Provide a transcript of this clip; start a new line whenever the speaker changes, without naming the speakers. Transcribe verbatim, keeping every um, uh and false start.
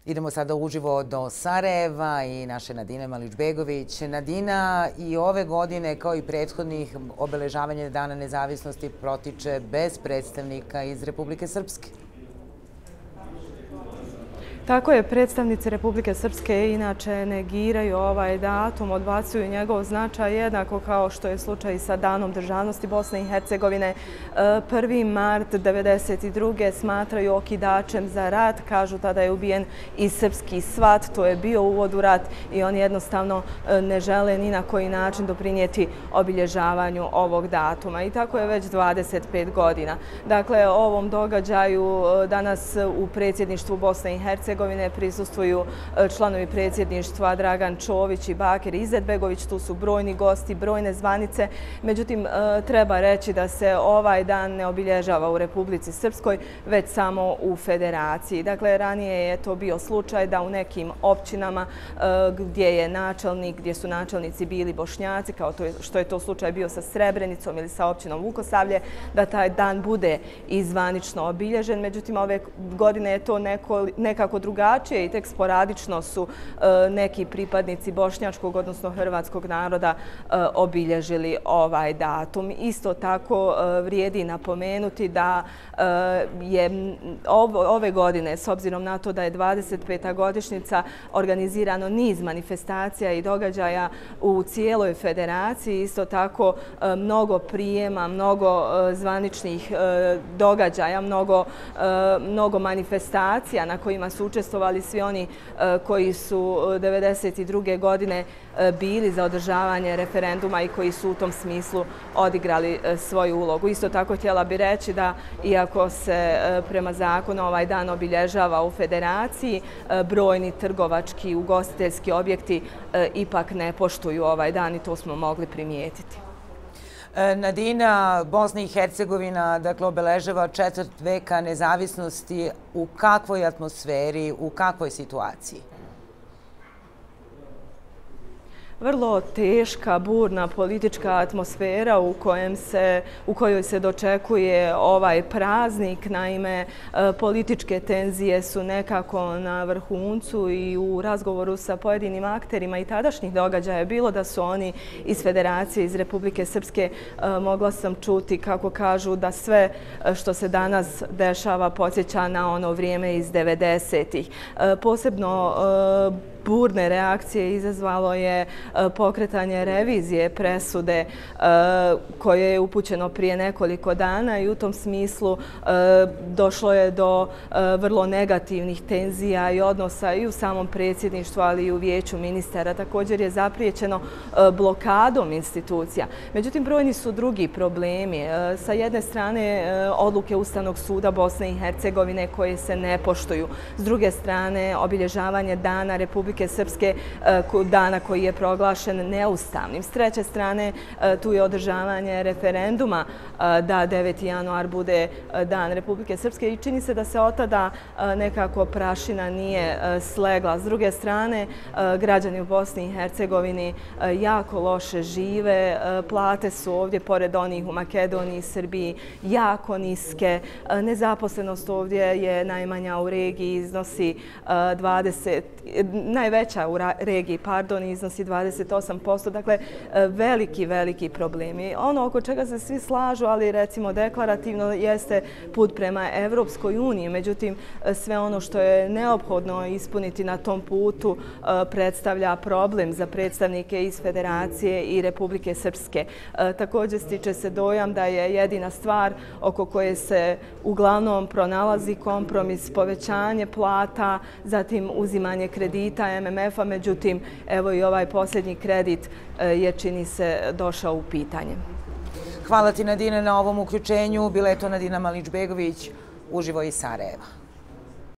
Idemo sada uživo do Sarajeva i naše Nadine Malić-Begović. Nadina, i ove godine, kao i prethodnih, obeležavanje Dana nezavisnosti protiče bez predstavnika iz Republike Srpske.
Tako je, predstavnici Republike Srpske inače negiraju ovaj datum, odbacuju njegov značaj, jednako kao što je slučaj sa Danom državnosti Bosne i Hercegovine. prvi mart devedeset druge smatraju okidačem za rat, kažu tada je ubijen i srpski svat, to je bio uvod u rat i oni jednostavno ne žele ni na koji način doprinijeti obilježavanju ovog datuma. I tako je već dvadeset pet godina. Dakle, ovom događaju danas u predsjedništvu Bosne i Hercegovine prisustvuju članovi predsjedništva Dragan Čović i Bakir Izetbegović. Tu su brojni gosti, brojne zvanice. Međutim, treba reći da se ovaj dan ne obilježava u Republici Srpskoj, već samo u Federaciji. Dakle, ranije je to bio slučaj da u nekim općinama gdje je načelnik, gdje su načelnici bili Bošnjaci, kao što je to slučaj bio sa Srebrenicom ili sa općinom Vukosavlje, da taj dan bude i zvanično obilježen. Međutim, ove godine je to nekako drugačije i tek sporadično su neki pripadnici bošnjačkog, odnosno hrvatskog naroda obilježili ovaj datum. Isto tako vrijedi napomenuti da je ove godine, s obzirom na to da je dvadeset peta godišnjica, organizirano niz manifestacija i događaja u cijeloj Federaciji. Isto tako mnogo prijema, mnogo zvaničnih događaja, mnogo manifestacija na kojima su učestvovali svi oni koji su devedeset druge godine bili za održavanje referenduma i koji su u tom smislu odigrali svoju ulogu. Isto tako htjela bi reći da, iako se prema zakonu ovaj dan obilježava u Federaciji, brojni trgovački i ugostiteljski objekti ipak ne poštuju ovaj dan i to smo mogli primijetiti.
Nadina, Bosna i Hercegovina, dakle, obeležava četvrt veka nezavisnosti. U kakvoj atmosferi, u kakvoj situaciji?
Vrlo teška, burna politička atmosfera u kojem se, u kojoj se dočekuje ovaj praznik. Naime, političke tenzije su nekako na vrhuncu i u razgovoru sa pojedinim akterima i tadašnjih događaja, bilo da su oni iz Federacije, iz Republike Srpske, mogla sam čuti kako kažu da sve što se danas dešava podsjeća na ono vrijeme iz devedesetih. Posebno burne reakcije izazvalo je pokretanje revizije presude koje je upućeno prije nekoliko dana i u tom smislu došlo je do vrlo negativnih tenzija i odnosa i u samom predsjedništvu, ali i u vijeću ministara. Također je zapriječeno blokadom institucija. Međutim, brojni su drugi problemi. Sa jedne strane, odluke Ustavnog suda Bosne i Hercegovine koje se ne poštuju. S druge strane, obilježavanje Dana Republike Srpske, dana koji je proglašen neustavnim. S treće strane, tu je održavanje referenduma da deveti januar bude Dan Republike Srpske i čini se da se od tada nekako prašina nije slegla. S druge strane, građani u Bosni i Hercegovini jako loše žive. Plate su ovdje, pored onih u Makedoniji i Srbiji, jako niske. Nezaposlenost ovdje je najmanja u regiji, iznosi dvadeset, najveća u regiji, pardon, iznosi dvadeset osam posto. Dakle, veliki, veliki problemi. Ono oko čega se svi slažu, ali recimo deklarativno, jeste put prema Evropskoj uniji. Međutim, sve ono što je neophodno ispuniti na tom putu predstavlja problem za predstavnike iz Federacije i Republike Srpske. Također stiče se dojam da je jedina stvar oko koje se uglavnom pronalazi kompromis povećanje plata, zatim uzimanje kredita M M F-a, međutim, evo i ovaj posljednji kredit je, čini se, došao u pitanje.
Hvala ti, Nadine, na ovom uključenju. Bila je to Nadina Malić-Begović, uživo iz Sarajeva.